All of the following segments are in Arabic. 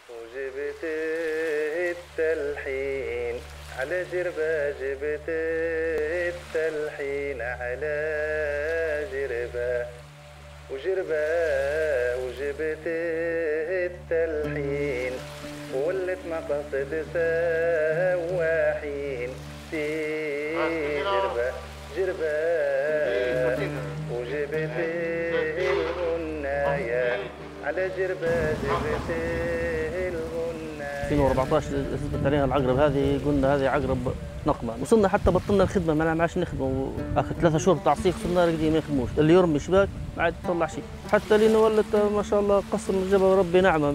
وجبت التلحين على جربة، جبت التلحين على جربة وجربة، وجبت التلحين وولت مقاصد سواحين في جربة، جربة وجبت الغناية على جربة، جبت الغناية. 2014 اثبت عليها العقرب هذه، قلنا هذه عقرب نقمة، وصلنا حتى بطلنا الخدمة، ما عادش نخدموا، اخر 3 شهور تعصيق صرنا راقدين ما نخدموش، اللي يرمي شباك ما عاد يطلع شيء، حتى لين ولت ما شاء الله قسم الجبل وربي نعمة.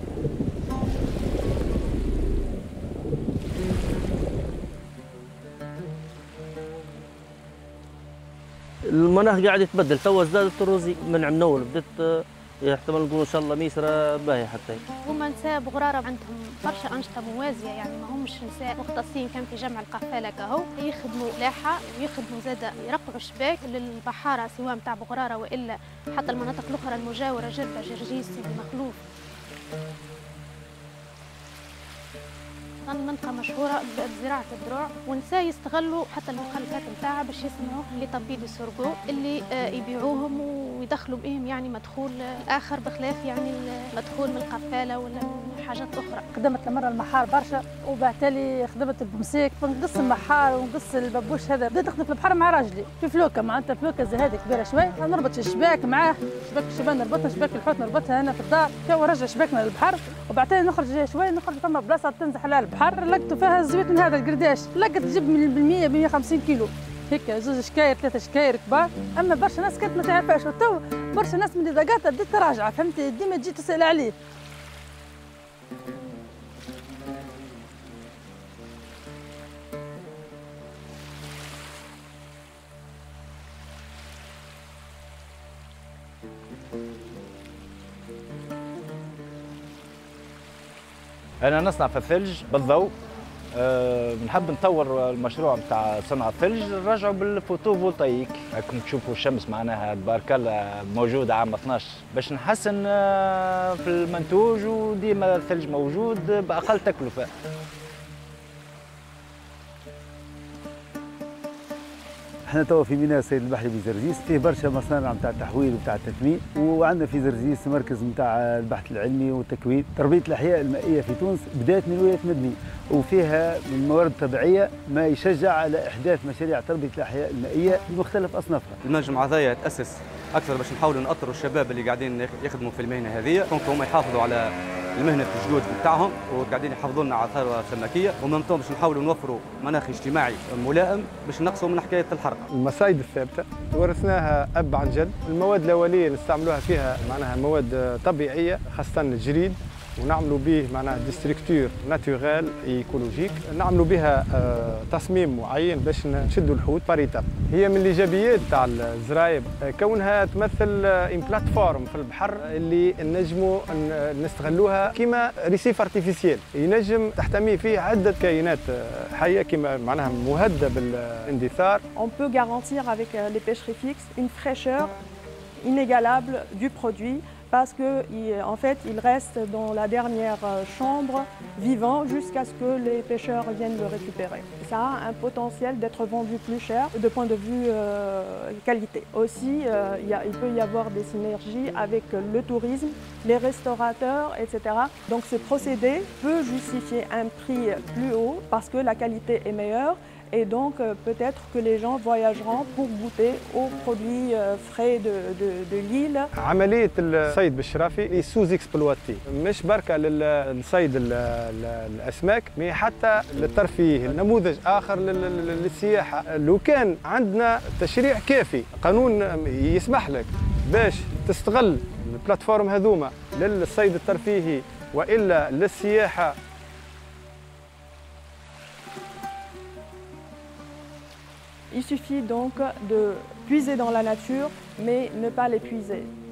المناخ قاعد يتبدل، تو ازدادت الروزي من اول بدت يحتمل نقول ان شاء الله ميسره باهيه حتى. هما نساء بغراره عندهم برشا انشطه موازيه، يعني ما همش نساء مختصين كان في جمع القفاله كهو، يخدموا لاحه ويخدموا زاده يرقعوا الشباك للبحاره سواء نتاع بغراره والا حتى المناطق الاخرى المجاوره، جربه، جرجيس، سيدي مخلوف. المنطقة مشهورة بزراعة الذروع، والنساء يستغلوا حتى المخلفات نتاعها باش يصنعوا لتبييض السرقو اللي يبيعوهم ويدخلوا بهم يعني مدخول آخر بخلاف يعني المدخول من القفالة ولا من حاجات أخرى. خدمت المرة المحار برشا، وبعتالي خدمت البمسيك، فنقص المحار ونقص البابوش هذا، بديت نخدم في البحر مع راجلي في فلوكة، معناتها فلوكة زي هذه كبيرة شوي، نربط الشباك معاه، شباك الشبان نربطها، شباك الحوت نربطها هنا في الدار، ونرجع شباكنا للبحر، وبعتالي نخرج شوي، نخرج فما بلاصة تنزح على البحر، لقيتوا فيها الزويت من هذا القرداش، لقيت تجيب بالمية ب 150 كيلو، هيك 2 شكاير 3 شكاير كبار، اما برشا ناس كانت ما تعرفهاش، وتو برشا ناس من اللي ضاقاتها بديت تراجع، فهمتي، ديما تجي تسأل عليه. أنا نصنع في الثلج بالضوء، بنحب نطور المشروع نتاع صنع الثلج نرجعوا بالفوتوفولتايك، راكم تشوفوا الشمس معناها تبارك الله موجودة عام 12 باش نحسن في المنتوج، وديما الثلج موجود بأقل تكلفة. احنا توا في ميناء السيد البحري بزرزيس، فيه برشا مصانع نتاع التحويل وتاع التثمين، وعندنا في زرزيس مركز نتاع البحث العلمي والتكوين. تربيه الاحياء المائيه في تونس بدات من ولايه مدني، وفيها من موارد طبيعيه ما يشجع على احداث مشاريع تربيه الاحياء المائيه بمختلف اصنافها. المجمع هذايا تاسس اكثر باش نحاولوا نأطروا الشباب اللي قاعدين يخدموا في المهنه هذه، كونكم هم يحافظوا على المهنه الجهود نتاعهم وقاعدين يحافظوا لنا على الثروه السمكيه، وممتون باش نحاولوا نوفروا مناخ اجتماعي ملائم باش نقصوا من حكايه الحرق. المصايد الثابته ورثناها اب عن جد، المواد الاوليه نستعملوها فيها معناها مواد طبيعيه خاصه الجريد، ونعملوا به معناها ديستركتور ناتوريل ايكولوجيك، نعملوا بها تصميم معين باش نشدوا الحوت باريتاب. هي من الايجابيات تاع الزرايب كونها تمثل ان بلاتفورم في البحر اللي نجموا نستغلوها كما ريسيف ارتيفيسيال، ينجم تحتمي فيه عده كائنات حيه كما معناها مهدده بالاندثار. On peut garantir avec les pêcheries fixes une fraîcheur inégalable du produit, parce qu'en fait, il reste dans la dernière chambre vivant jusqu'à ce que les pêcheurs viennent le récupérer. Ça a un potentiel d'être vendu plus cher de point de vue qualité. Aussi, il peut y avoir des synergies avec le tourisme, les restaurateurs, etc. Donc ce procédé peut justifier un prix plus haut parce que la qualité est meilleure. Et donc peut-être que les gens voyageront pour goûter aux produits frais de l'île. عملية الصيد بالشرافي سوز اكسبلواتي، مش بركة للصيد الأسماك مي حتى للترفيه، نموذج آخر للسياحة. لو كان عندنا تشريع كافي، قانون يسمح لك باش تستغل البلاتفورم هذوما للصيد الترفيهي وإلا للسياحة. Il suffit donc de puiser dans la nature, mais ne pas l'épuiser.